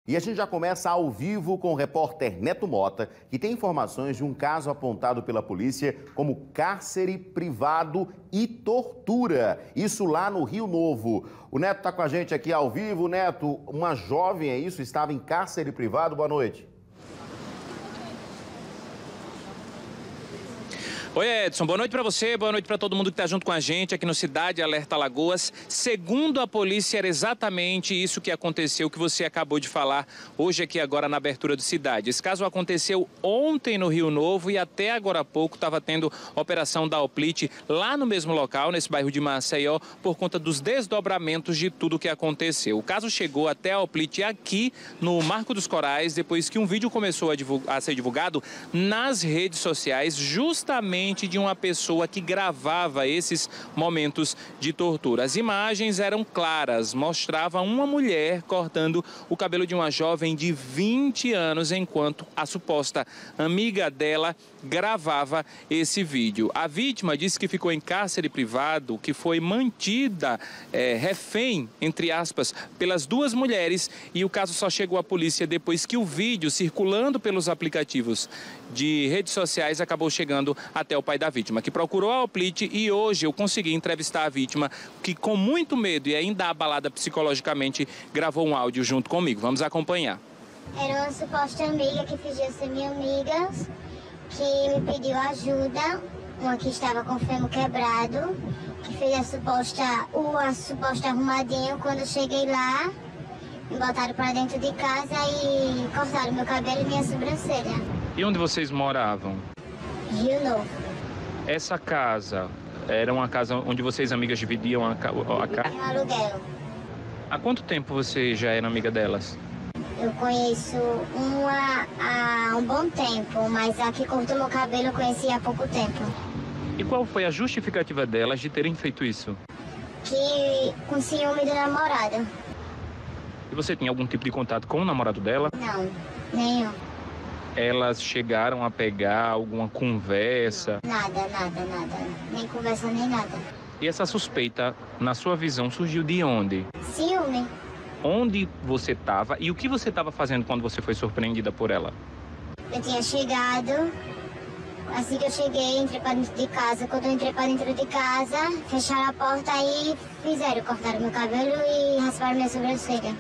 E a gente já começa ao vivo com o repórter Neto Mota, que tem informações de um caso apontado pela polícia como cárcere privado e tortura. Isso lá no Rio Novo. O Neto está com a gente aqui ao vivo. Neto, uma jovem, é isso? Estava em cárcere privado. Boa noite. Oi, Edson. Boa noite para você, boa noite para todo mundo que está junto com a gente aqui no Cidade Alerta Alagoas. Segundo a polícia, era exatamente isso que aconteceu, que você acabou de falar hoje aqui agora na abertura do Cidade. Esse caso aconteceu ontem no Rio Novo e até agora há pouco estava tendo operação da Oplit lá no mesmo local, nesse bairro de Maceió, por conta dos desdobramentos de tudo o que aconteceu. O caso chegou até a Oplit aqui no Marco dos Corais, depois que um vídeo começou a ser divulgado nas redes sociais, justamente de uma pessoa que gravava esses momentos de tortura. As imagens eram claras, mostravam uma mulher cortando o cabelo de uma jovem de 20 anos, enquanto a suposta amiga dela gravava esse vídeo. A vítima disse que ficou em cárcere privado, que foi mantida refém, entre aspas, pelas duas mulheres, e o caso só chegou à polícia depois que o vídeo, circulando pelos aplicativos de redes sociais, acabou chegando até o pai da vítima, que procurou a Oplit, e hoje eu consegui entrevistar a vítima, que com muito medo e ainda abalada psicologicamente, gravou um áudio junto comigo. Vamos acompanhar. Era uma suposta amiga que fingiu ser minha amiga, que me pediu ajuda, uma que estava com o fêmur quebrado, que fez a suposta arrumadinha. Quando eu cheguei lá, me botaram para dentro de casa e cortaram meu cabelo e minha sobrancelha. E onde vocês moravam? Rio Novo. Essa casa era uma casa onde vocês, amigas, dividiam a casa? Um aluguel. Há quanto tempo você já era amiga delas? Eu conheço uma há um bom tempo, mas a que cortou meu cabelo eu conheci há pouco tempo. E qual foi a justificativa delas de terem feito isso? Que com ciúme da namorada. E você tinha algum tipo de contato com o namorado dela? Não, nenhum. Elas chegaram a pegar alguma conversa? Nada. Nem conversa, nem nada. E essa suspeita, na sua visão, surgiu de onde? Ciúme. Onde você estava e o que você estava fazendo quando você foi surpreendida por ela? Eu tinha chegado, assim que eu cheguei, entrei para dentro de casa. Quando eu entrei para dentro de casa, fecharam a porta e cortaram meu cabelo e rasparam minha sobrancelha.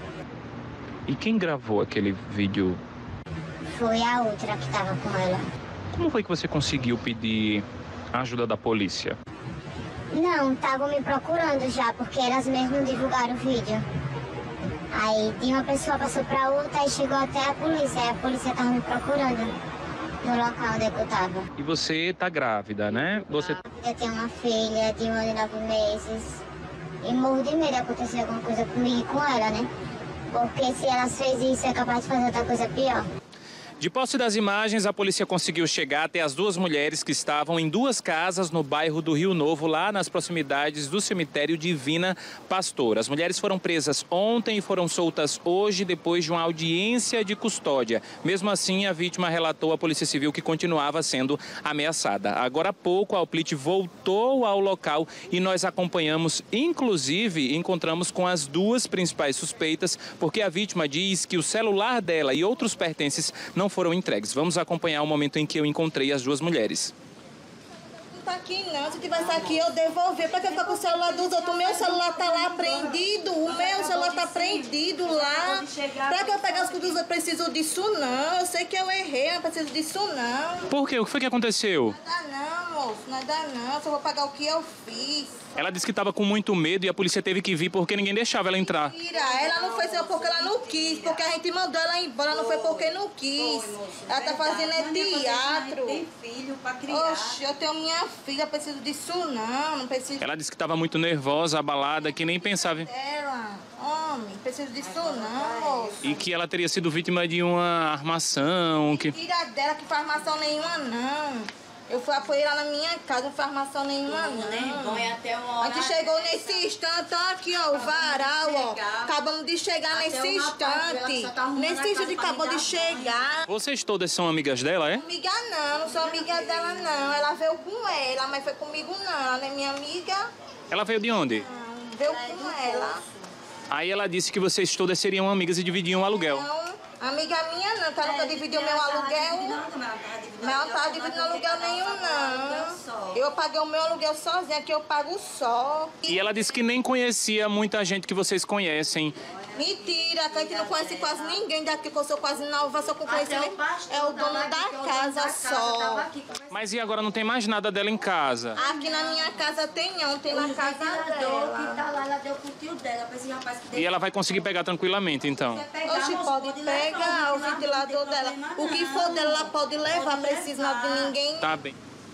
E quem gravou aquele vídeo? Foi a outra que estava com ela. Como foi que você conseguiu pedir a ajuda da polícia? Não, estavam me procurando já, porque elas mesmas divulgaram o vídeo. Aí de uma pessoa passou para outra e chegou até a polícia. Aí a polícia estava me procurando no local onde eu estava. E você tá grávida, né? Eu tenho uma filha de 1 ano e 9 meses. E morro de medo de acontecer alguma coisa comigo e com ela, né? Porque se elas fez isso, é capaz de fazer outra coisa pior. De posse das imagens, a polícia conseguiu chegar até as duas mulheres que estavam em duas casas no bairro do Rio Novo, lá nas proximidades do cemitério Divina Pastora. As mulheres foram presas ontem e foram soltas hoje depois de uma audiência de custódia. Mesmo assim, a vítima relatou à Polícia Civil que continuava sendo ameaçada. Agora há pouco, a Oplit voltou ao local e nós acompanhamos, inclusive encontramos com as duas principais suspeitas, porque a vítima diz que o celular dela e outros pertences não foram entregues. Vamos acompanhar o momento em que eu encontrei as duas mulheres. Não tá aqui não, se tivesse aqui eu devolver. Pra que ficar com o celular dos outros? O meu celular tá lá prendido, o meu celular tá prendido lá. Pra que eu pegar os que dos outros? Preciso disso não, eu sei que eu errei, não preciso disso não. Por quê? O que foi que aconteceu? Nada não, moço, nada não, só vou pagar o que eu fiz. Ela disse que estava com muito medo e a polícia teve que vir porque ninguém deixava ela entrar. Mentira, ela não foi só porque ela não quis, porque a gente mandou ela embora, não foi porque não quis. Ela tá fazendo teatro. Tem filho pra criar. Oxe, eu tenho minha filha, preciso disso não preciso. Ela disse que estava muito nervosa, abalada, que nem pensava. Ela, homem, preciso disso não, moço. E que ela teria sido vítima de uma armação. Tira dela que faz armação nenhuma não. Eu fui apoiar lá na minha casa, não faz armação nenhuma não. A gente chegou nesse instante, ó, aqui ó, o varal, ó. Acabamos de chegar nesse instante. Nesse instante acabou de chegar. Vocês todas são amigas dela, é? Amiga não sou amiga dela não. Ela veio com ela, mas foi comigo não. Ela não é minha amiga. Ela veio de onde? Não, veio com ela. Aí ela disse que vocês todas seriam amigas e dividiam o aluguel. Não. Amiga minha não, que ela nunca dividiu meu aluguel. Mas ela não estava dividindo aluguel nenhum, não. Eu paguei o meu aluguel sozinha, que eu pago só. E ela disse que nem conhecia muita gente que vocês conhecem. Mentira, que a gente não conhece quase ninguém daqui, que eu sou quase nova, só com conhecimento. É o dono da casa só. Mas e agora não tem mais nada dela em casa? Aqui na minha casa tem não, tem na casa dela. Ela deu pro tio dela, pra esse rapaz que E ela vai conseguir pegar tranquilamente, então? Hoje pode pegar o ventilador dela. O que for dela, ela pode levar, precisa de ninguém. Tá bem.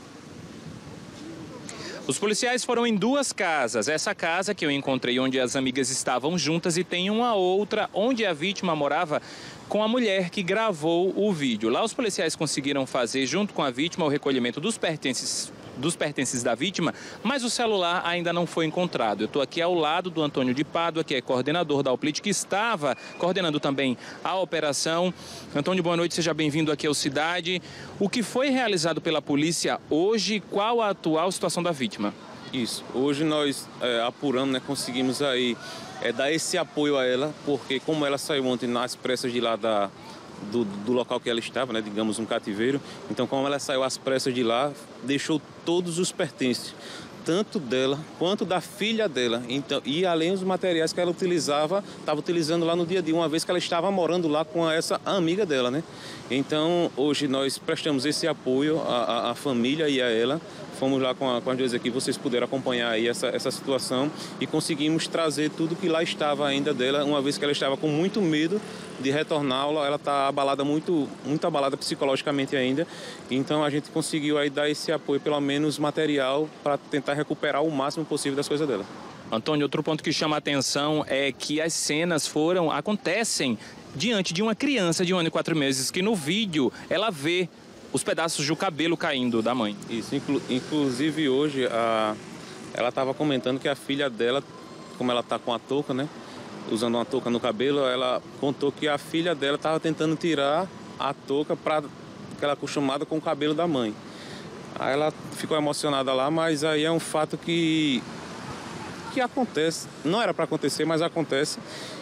Os policiais foram em duas casas. Essa casa que eu encontrei onde as amigas estavam juntas e tem uma outra onde a vítima morava com a mulher que gravou o vídeo. Lá os policiais conseguiram fazer, junto com a vítima, o recolhimento dos pertences da vítima, mas o celular ainda não foi encontrado. Eu estou aqui ao lado do Antônio de Pádua, que é coordenador da Alplit, que estava coordenando também a operação. Antônio, boa noite, seja bem-vindo aqui ao Cidade. O que foi realizado pela polícia hoje, qual a atual situação da vítima? Isso, hoje nós apuramos, né, conseguimos aí dar esse apoio a ela, porque como ela saiu ontem nas pressas de lá do local que ela estava, né, digamos um cativeiro, então como ela saiu às pressas de lá, deixou todos os pertences, tanto dela quanto da filha dela, então, e além dos materiais que ela estava utilizando lá no dia a dia, uma vez que ela estava morando lá com essa amiga dela, né? Então hoje nós prestamos esse apoio à família e a ela. Fomos lá com as duas aqui, vocês puderam acompanhar aí essa situação e conseguimos trazer tudo que lá estava ainda dela, uma vez que ela estava com muito medo de retornar, ela está abalada, muito abalada psicologicamente ainda. Então a gente conseguiu aí dar esse apoio, pelo menos material, para tentar recuperar o máximo possível das coisas dela. Antônio, outro ponto que chama a atenção é que as cenas acontecem diante de uma criança de 1 ano e 4 meses, que no vídeo ela vê os pedaços do cabelo caindo da mãe. Isso, inclusive hoje ela estava comentando que a filha dela, como ela está com a touca, né, usando uma touca no cabelo, ela contou que a filha dela estava tentando tirar a touca para que ela acostumada com o cabelo da mãe. Aí ela ficou emocionada lá, mas aí é um fato que acontece, não era para acontecer, mas acontece.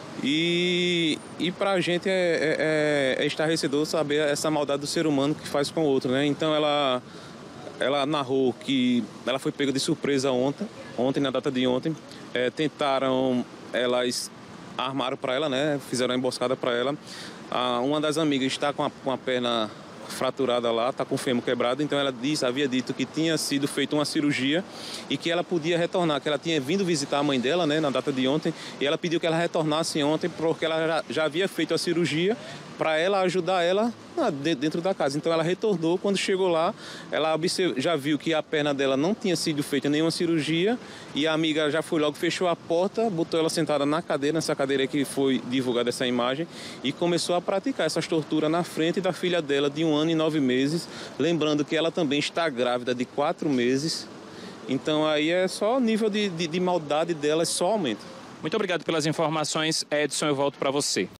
E para a gente é estarrecedor saber essa maldade do ser humano que faz com o outro, né? Então ela narrou que ela foi pega de surpresa ontem na data de ontem, elas armaram para ela, né? Fizeram uma emboscada para ela. Uma das amigas está com a perna fraturada lá, está com o fêmur quebrado, então ela havia dito que tinha sido feita uma cirurgia e que ela podia retornar, que ela tinha vindo visitar a mãe dela, né, na data de ontem, e ela pediu que ela retornasse ontem porque ela já havia feito a cirurgia para ela ajudar ela dentro da casa. Então ela retornou, quando chegou lá, ela já viu que a perna dela não tinha sido feita nenhuma cirurgia e a amiga já foi logo, fechou a porta, botou ela sentada na cadeira, nessa cadeira que foi divulgada essa imagem, e começou a praticar essas torturas na frente da filha dela de 1 ano e 9 meses, lembrando que ela também está grávida de 4 meses. Então aí é só o nível de maldade dela, só aumenta. Muito obrigado pelas informações, Edson, eu volto para você.